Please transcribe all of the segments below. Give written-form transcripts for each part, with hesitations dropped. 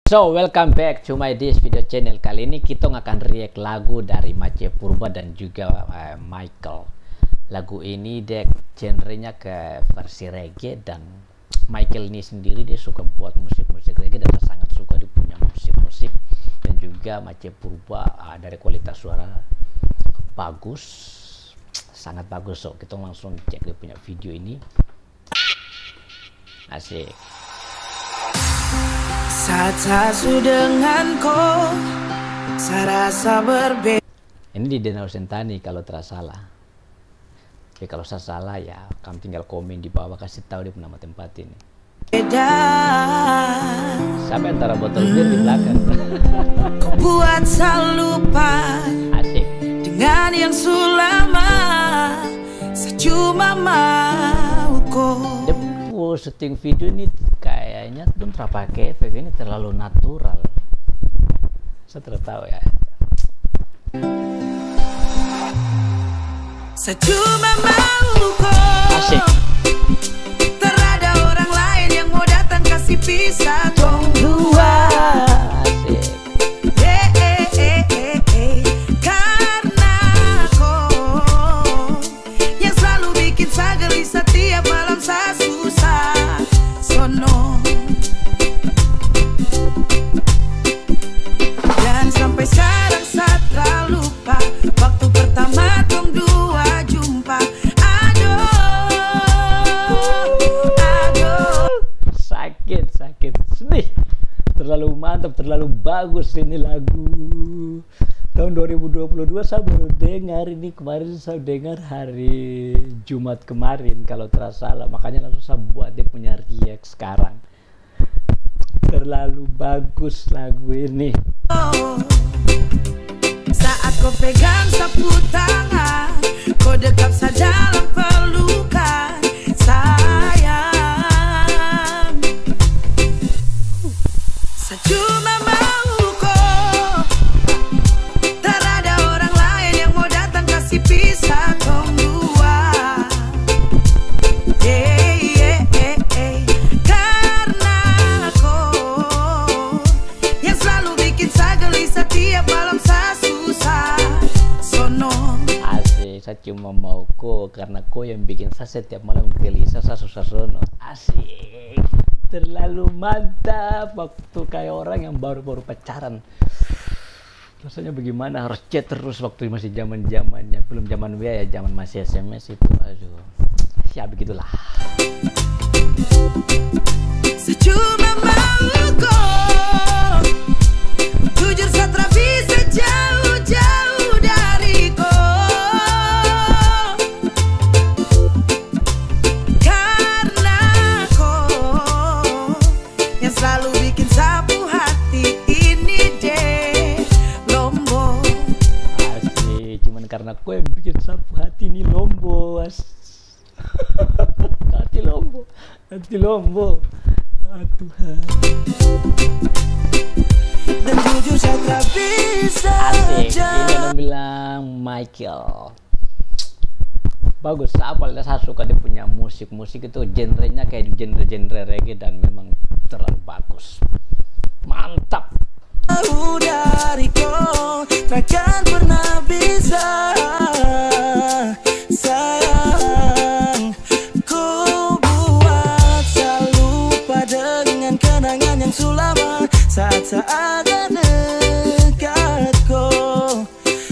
So, welcome back to my this video channel. Kali ini kita akan react lagu dari Mace Purba dan juga Michael. Lagu ini dia genrenya ke versi reggae, dan Michael ini sendiri dia suka buat musik-musik reggae dan dia sangat suka dia punya musik-musik. Dan juga Mace Purba dari kualitas suara bagus, sangat bagus. So, kita langsung cek dia punya video ini. Asik. Saat sasu denganku, saya rasa berbeda. Ini di Danau Sentani kalau terasa salah. Tapi kalau saya salah ya, kamu tinggal komen di bawah, kasih tahu dia nama tempat ini. Sampai antara botol bir di belakang. Kau buat saya lupa. Asik. Dengan yang sulama, saya cuma mau kau. Syuting video ini kayaknya belum terpakai efek, ini terlalu natural. Saya tidak tahu ya. Saya cuma mau kau. Asik. Terada orang lain yang mau datang kasih pisah tong dua. Asik. Karena kau yang selalu bikin saya gelisah tiap malam saya susah. Sono. Dan sampai sekarang saya terlupa waktu pertama tong dua jumpa. Aduh. Sakit, sedih. Terlalu mantap, terlalu bagus ini lagu. Tahun 2022 saya baru dengar ini, kemarin saya dengar hari Jumat kemarin kalau terasa salah, makanya langsung saya buat dia punya react sekarang. Terlalu bagus lagu ini. Saat kau pegang sapu tangan, kau dekap saja dalam pelukan sayang. Saya cuma mau kau. Terada orang lain yang mau datang kasih pisah tong dua. Karena kau yang selalu bikin saya gelisah tiap malam saya susah. Sono. Asik, saya cuma mau kau karena kau yang bikin saya setiap malam gelisah, saya susah sono. Asik. Terlalu mantap waktu kayak orang yang baru-baru pacaran. Rasanya bagaimana, harus chat terus waktu masih zaman-zamannya, belum zaman WA ya, zaman masih SMS itu. Aduh, ya begitulah. Saya cuma mau kau. Jujur saya tak bisa jauh-jauh dari kau. Karena kau yang selalu bikin sapu hati ini deh lombo. Asik, cuman karena kau yang bikin sapu hati ini lombo. Hati lombo. Tuhan. Dan jujur saya tak bisa. Asik, ini yang bilang Michael. Bagus, apalagi saya suka dia punya musik itu genrenya kayak genre reggae dan memang terlalu bagus. Mantap. Jauh dari kau takkan pernah bisa sayang. Kau buat saya lupa dengan kenangan yang sulama saat-saat dekat kau.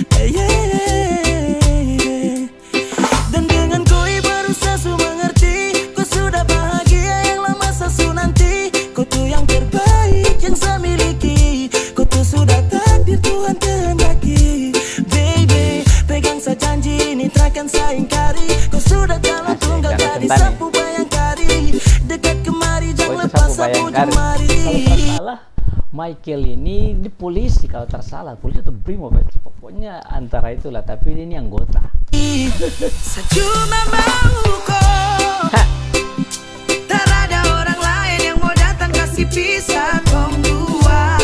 Dan dengan kau baru saya mengerti, kau sudah bahagia yang lama saya nanti. Kau tuh yang terbaik yang saya miliki, kau tuh sudah takdir Tuhan kehendaki. Baby, pegang saya janji ini takkan saya ingkari. Kau sudah jalan tunggal jadi sapu bayangkari. Dekat kemari jangan lepas sapu jemari. Kalau salah Michael ini di polisi, kalau tersalah polisi atau brimob, pokoknya antara itulah, tapi ini anggota. Saya cuma mau kau. Terada orang lain yang mau datang kasih pisah tong dua.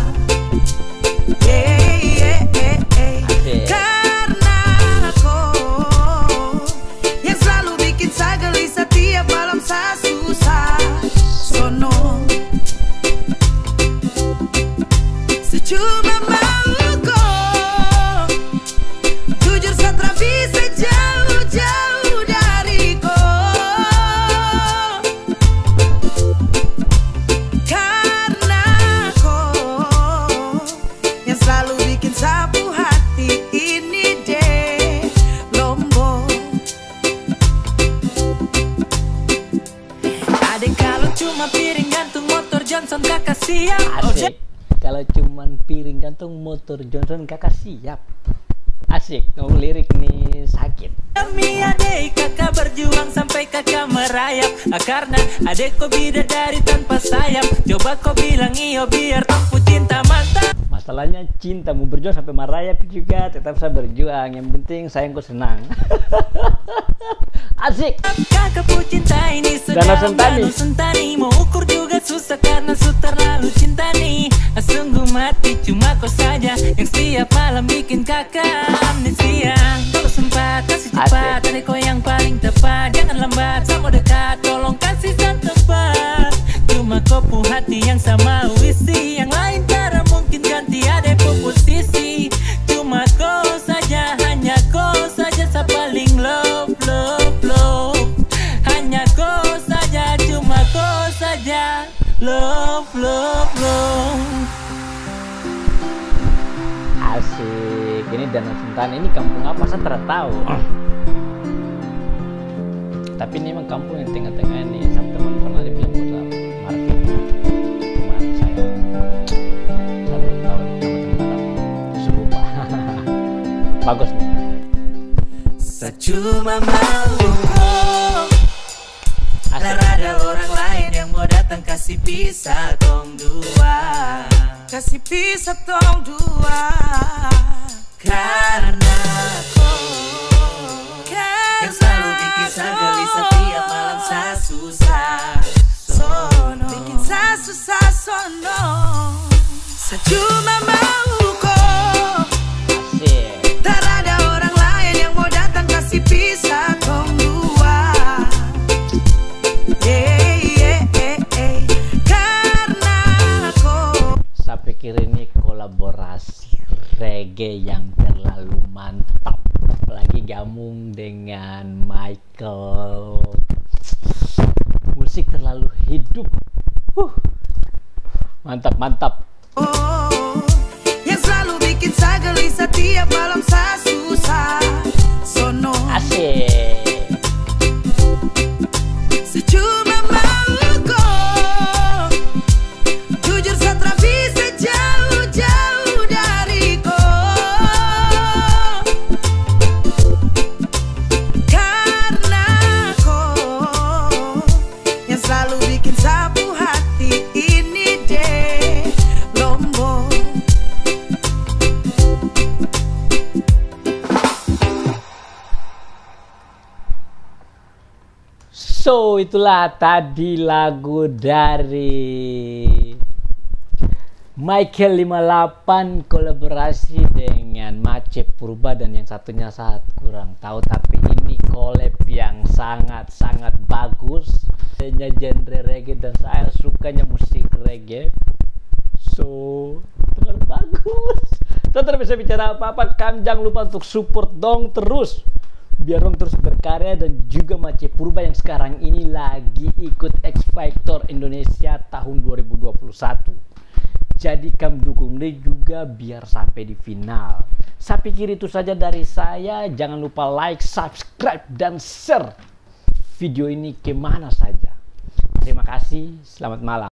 Karena kau yang selalu bikin saya gelisah tiap malam saya susah. Sono. Asik. Kalau cuman piring gantung motor Johnson kakak siap. Asik, ngomong lirik nih sakit. Demi adek kakak berjuang sampai kakak merayap, karena adek kau bidadari tanpa sayap. Coba kau bilang iyo biar tempuh cinta mantap. Masalahnya cinta mau berjuang sampai merayap juga tetap saya berjuang. Yang penting sayangku senang. Asik. Kakak pun cinta ini sedang Danau Sentani. Mau ukur juga susah karena su terlalu cinta nih. Sungguh mati cuma kau saja yang setiap malam bikin kakak amnesia. Kalau sempat kasih cepat, adek kau yang paling tepat. Jangan lambat sama dekat, tolong kasih san tepat. Cuma kau pun hati yang sama isi. Yang lain cara mungkin ganti adek kau posisi. Cuma kau saja, hanya kau saja sa paling love, love, love. Hanya kau saja, cuma kau saja. Love, love, love. Asik. Ini Danau Sentani, ini kampung apa saya tidak tahu. Tapi ini memang kampung yang tengah-tengah ini. Sama teman pernah dibilang kota Marvin. Cuman saya baru tahu nama tempat apa. Serupa. Bagus nih. Saya cuma mau agar ada orang lain yang mau datang kasih pisah tong dua. Kasih pisah tong dua. Karena kau yang selalu bikin saya gelisah tiap malam saya susah sono. Bikin saya susah sono. Saya cuma mau kau. Asik. Tak ada orang lain yang mau datang kasih pisah tong dua. Karena kau. Saya pikir ini kolaborasi reggae yang terlalu mantap, apalagi gabung dengan Michael. Musik terlalu hidup. Mantap, mantap. Oh, yang selalu bikin saya gelisah tiap malam saya susah sono. Asik. Secuma mau kau. Jujur saya tak bisa jauh-jauh dari kau. Karena kau yang selalu bikin sapu hati ini deh lombok. So, itulah tadi lagu dari Michael 58 kolaborasi dengan Mace Purba, dan yang satunya saat kurang tahu, tapi ini collab yang sangat-sangat bagus. Hanya genre reggae dan saya sukanya musik reggae. So, terlalu bagus. Tetap bisa bicara apa-apa, kan jangan lupa untuk support dong terus. Biar dong terus berkarya, dan juga Mace Purba yang sekarang ini lagi ikut X Factor Indonesia tahun 2021. Jadi kamu dukung dia juga biar sampai di final. Saya pikir itu saja dari saya. Jangan lupa like, subscribe, dan share video ini kemana saja. Terima kasih, selamat malam.